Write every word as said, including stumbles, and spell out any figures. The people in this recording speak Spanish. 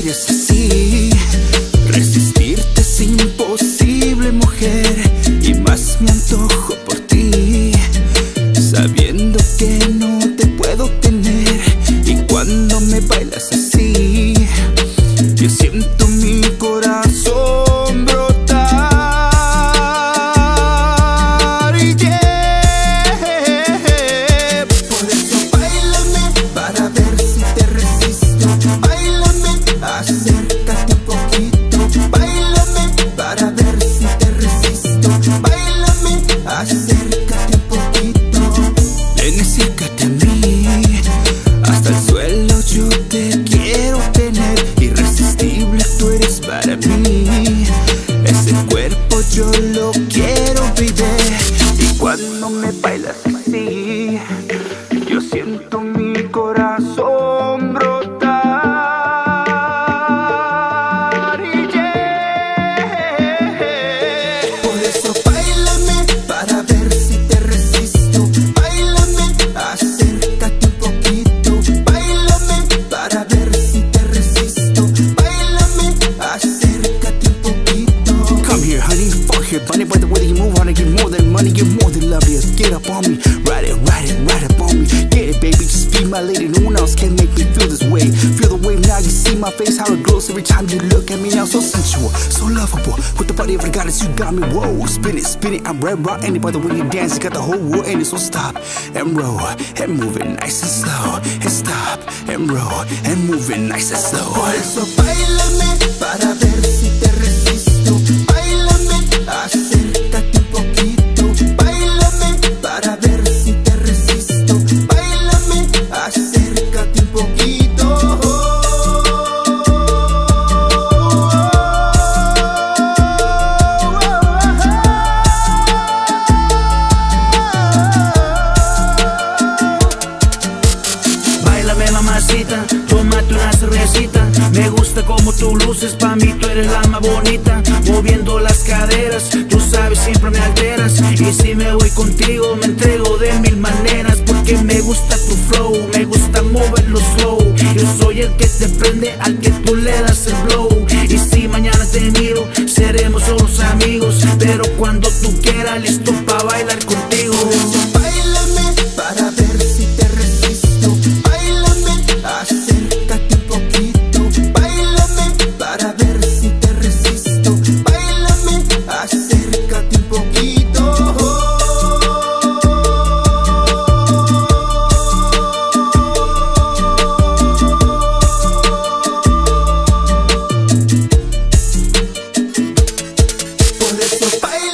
eres así. Resistirte es imposible, mujer, y más me antojo por ti, sabiendo que no te puedo tener. Y cuando me bailas así, yo siento mi corazón brotar. Y yeah, por eso báilame para ver si te resisto. Báilame, acércate un poquito. Báilame para ver si te resisto. Báilame, acércate un poquito. Ven, acércate a mí, hasta el suelo yo te quiero tener. Irresistible tú eres para mí, ese cuerpo yo lo quiero vivir. Y cuando me bailas así, yo siento mi corazón brotar. Y yeah, por eso báilame para ver si te resisto. Báilame, acércate un poquito. Báilame para ver si te resisto. Báilame, acércate un poquito. Come here, honey, fuck here, bunny. By the way that you move on, I get more than money, get more than love. Yes, get up on me, ride it, ride it, ride up on me. Get it, baby, just be my lady. No one else can make me feel this way. Feel the wave now, you see my face, how it glows every time you look at me now. So sensual, so lovable, with the body of a goddess, you got me. Whoa, spin it, spin it, I'm red raw. And by the way you dance, you got the whole world in it. So stop and roll and move it nice and slow, and stop and roll and move it nice and slow. Por eso báilame para ver si te resisto. Báilame, acércate un poquito. Báilame para ver si te resisto. Báilame, acércate un poquito. Báilame, mamacita, tómate una cervecita. Me gusta como tú luces, pa' mí tú eres la más bonita. Moviendo las caderas, tú sabes, siempre me alteras. Y si me voy contigo, me entrego de mil maneras. Porque me gusta tu flow, me gusta moverlo slow. Yo soy el que te prende, al que tú le das el blow. Y si mañana te miro, seremos solos amigos. Pero cuando tú quieras, listo pa' bailar contigo. Báilame para ver si te resisto. Báilame, acércate un poquito. Báilame para ver si te resisto. Báilame, acércate un poquito. Por eso báilame